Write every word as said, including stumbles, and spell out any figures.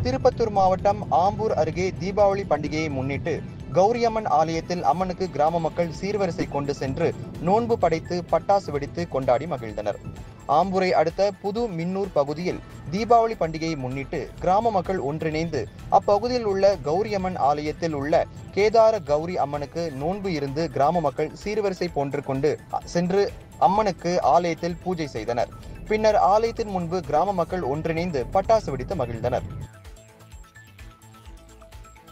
திருப்பத்தூர் மாவட்டம் ஆம்பூர் அருகே தீபாவளி பண்டிகையை முன்னிட்டு கௌரியம்மன் ஆலயத்தில் அம்மனுக்கு கிராம மக்கள் சீர்வரிசை கொண்டு சென்று நோன்பு படைத்து பட்டாசு வெடித்து கொண்டாடி மகிழ்ந்தனர். ஆம்பூரை அடுத்த புது மின்னூர் பகுதியில் தீபாவளி பண்டிகையை முன்னிட்டு கிராம மக்கள் ஒன்றிணைந்து அப்பகுதியில் உள்ள கௌரியம்மன் ஆலயத்தில் உள்ள கேதார கௌரி அம்மனுக்கு நோன்பு இருந்து கிராம மக்கள் சீர்வரிசை போன்று கொண்டு சென்று அம்மனுக்கு ஆலயத்தில் பூஜை செய்தனர். பின்னர் ஆலயத்தின் முன்பு கிராம மக்கள் ஒன்றிணைந்து பட்டாசு வெடித்து மகிழ்ந்தனர்.